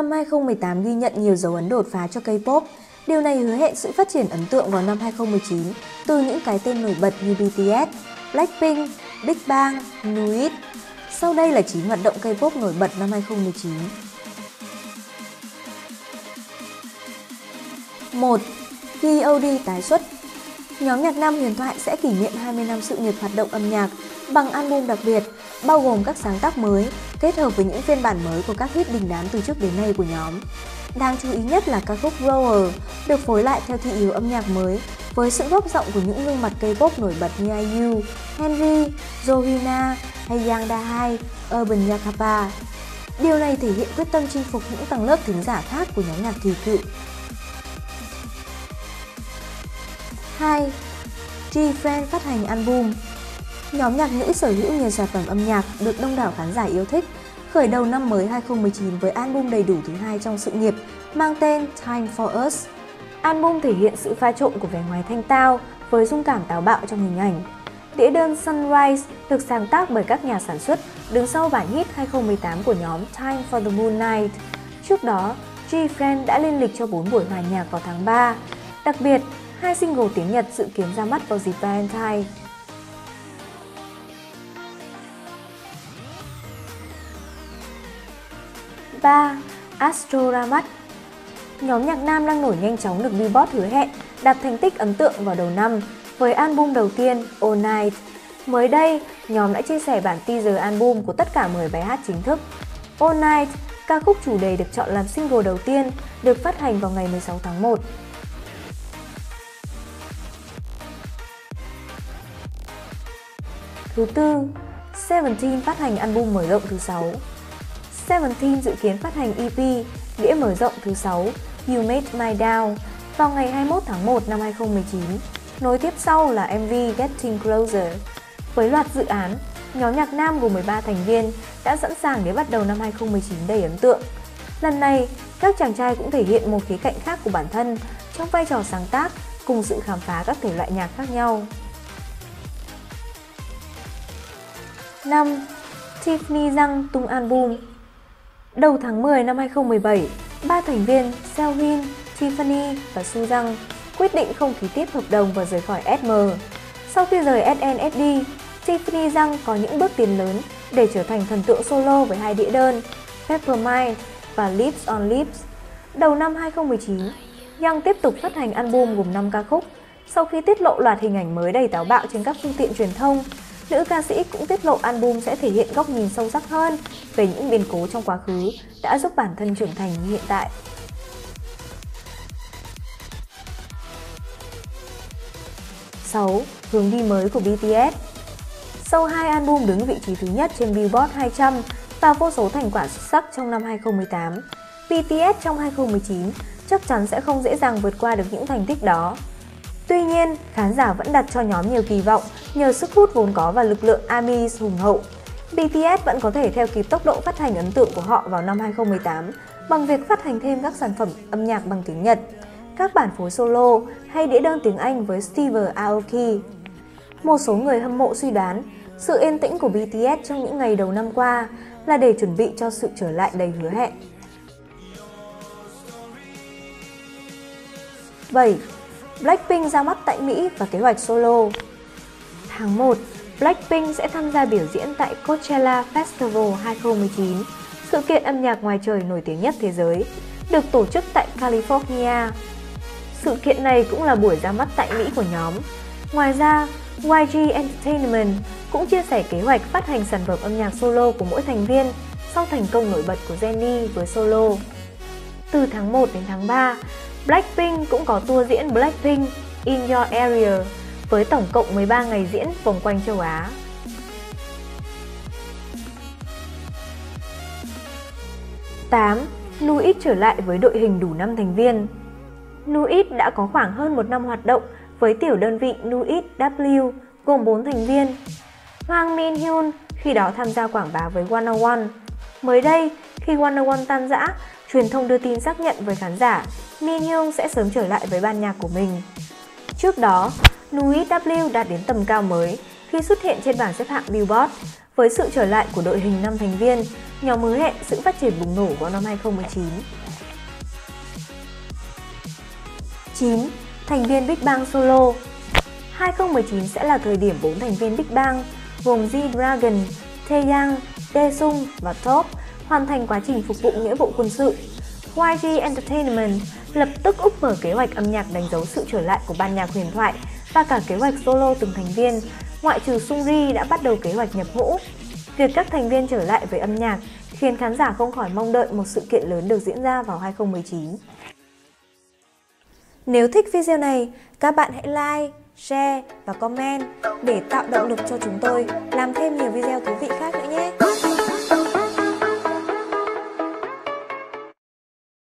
Năm 2018 ghi nhận nhiều dấu ấn đột phá cho K-pop. Điều này hứa hẹn sự phát triển ấn tượng vào năm 2019 từ những cái tên nổi bật như BTS, Blackpink, Big Bang, NU'EST. Sau đây là 9 hoạt động K-pop nổi bật năm 2019. 1. VOD tái xuất. Nhóm nhạc nam huyền thoại sẽ kỷ niệm 20 năm sự nghiệp hoạt động âm nhạc bằng album đặc biệt, bao gồm các sáng tác mới, kết hợp với những phiên bản mới của các hit đình đám từ trước đến nay của nhóm. Đáng chú ý nhất là ca khúc Roar được phối lại theo thị hiếu âm nhạc mới với sự góp giọng của những gương mặt K-pop nổi bật như IU, Henry, Johina hay Yang Da-hai, Urban Yakapa. Điều này thể hiện quyết tâm chinh phục những tầng lớp thính giả khác của nhóm nhạc kỳ cựu. 2. G-Friend phát hành album. Nhóm nhạc nữ sở hữu nhiều sản phẩm âm nhạc được đông đảo khán giả yêu thích, khởi đầu năm mới 2019 với album đầy đủ thứ hai trong sự nghiệp mang tên Time For Us. Album thể hiện sự pha trộn của vẻ ngoài thanh tao với dung cảm táo bạo trong hình ảnh. Đĩa đơn Sunrise được sáng tác bởi các nhà sản xuất đứng sau bản hit 2018 của nhóm Time For The Moonlight. Trước đó, G-Friend đã lên lịch cho 4 buổi hòa nhạc vào tháng 3. Đặc biệt, 2 single tiếng Nhật dự kiến ra mắt vào dịp Valentine. 3. Astro ra mắt. Nhóm nhạc nam đang nổi nhanh chóng được Billboard hứa hẹn đạt thành tích ấn tượng vào đầu năm với album đầu tiên All Night. Mới đây, nhóm đã chia sẻ bản teaser album của tất cả 10 bài hát chính thức. All Night, ca khúc chủ đề được chọn làm single đầu tiên, được phát hành vào ngày 16 tháng 1. Thứ tư, Seventeen phát hành album mở rộng thứ 6. Seventeen dự kiến phát hành EP đĩa mở rộng thứ 6 You Made My Down vào ngày 21 tháng 1 năm 2019. Nối tiếp sau là MV Getting Closer. Với loạt dự án, nhóm nhạc nam gồm 13 thành viên đã sẵn sàng để bắt đầu năm 2019 đầy ấn tượng. Lần này, các chàng trai cũng thể hiện một khía cạnh khác của bản thân trong vai trò sáng tác cùng sự khám phá các thể loại nhạc khác nhau. 5. Tiffany Jung tung album. Đầu tháng 10 năm 2017, 3 thành viên Seohyun, Tiffany và Soo quyết định không ký tiếp hợp đồng và rời khỏi SM. Sau khi rời SNSD, Tiffany Jung có những bước tiến lớn để trở thành thần tượng solo với 2 đĩa đơn Peppermint và Lips on Lips. Đầu năm 2019, Jung tiếp tục phát hành album gồm 5 ca khúc. Sau khi tiết lộ loạt hình ảnh mới đầy táo bạo trên các phương tiện truyền thông, nữ ca sĩ cũng tiết lộ album sẽ thể hiện góc nhìn sâu sắc hơn về những biến cố trong quá khứ đã giúp bản thân trưởng thành như hiện tại. 6. Hướng đi mới của BTS. Sau 2 album đứng vị trí thứ nhất trên Billboard 200 và vô số thành quả xuất sắc trong năm 2018, BTS trong 2019 chắc chắn sẽ không dễ dàng vượt qua được những thành tích đó. Tuy nhiên, khán giả vẫn đặt cho nhóm nhiều kỳ vọng nhờ sức hút vốn có và lực lượng ARMY hùng hậu. BTS vẫn có thể theo kịp tốc độ phát hành ấn tượng của họ vào năm 2018 bằng việc phát hành thêm các sản phẩm âm nhạc bằng tiếng Nhật, các bản phối solo hay đĩa đơn tiếng Anh với Steve Aoki. Một số người hâm mộ suy đoán sự yên tĩnh của BTS trong những ngày đầu năm qua là để chuẩn bị cho sự trở lại đầy hứa hẹn. 7. Blackpink ra mắt tại Mỹ và kế hoạch solo. Tháng 1, Blackpink sẽ tham gia biểu diễn tại Coachella Festival 2019, sự kiện âm nhạc ngoài trời nổi tiếng nhất thế giới, được tổ chức tại California. Sự kiện này cũng là buổi ra mắt tại Mỹ của nhóm. Ngoài ra, YG Entertainment cũng chia sẻ kế hoạch phát hành sản phẩm âm nhạc solo của mỗi thành viên sau thành công nổi bật của Jennie với solo. Từ tháng 1 đến tháng 3, Blackpink cũng có tour diễn Blackpink In Your Area với tổng cộng 13 ngày diễn vòng quanh châu Á. 8. NU'EST trở lại với đội hình đủ 5 thành viên. NU'EST đã có khoảng hơn 1 năm hoạt động với tiểu đơn vị NU'EST W gồm 4 thành viên. Hwang Min-hyun khi đó tham gia quảng bá với 101. Mới đây, khi 101 tan rã, truyền thông đưa tin xác nhận với khán giả Min-hyun sẽ sớm trở lại với ban nhạc của mình. Trước đó, NU'EST W đạt đến tầm cao mới khi xuất hiện trên bảng xếp hạng Billboard Với sự trở lại của đội hình 5 thành viên, nhóm hứa hẹn sự phát triển bùng nổ vào năm 2019. 9. Thành viên Big Bang solo. 2019 sẽ là thời điểm 4 thành viên Big Bang gồm G-Dragon, Taeyang, Daesung và Top hoàn thành quá trình phục vụ nghĩa vụ quân sự. YG Entertainment lập tức úp mở kế hoạch âm nhạc đánh dấu sự trở lại của ban nhạc huyền thoại và cả kế hoạch solo từng thành viên, ngoại trừ Sungri đã bắt đầu kế hoạch nhập ngũ. Việc các thành viên trở lại với âm nhạc khiến khán giả không khỏi mong đợi một sự kiện lớn được diễn ra vào 2019. Nếu thích video này, các bạn hãy like, share và comment để tạo động lực cho chúng tôi làm thêm nhiều video thú vị khác nữa nhé!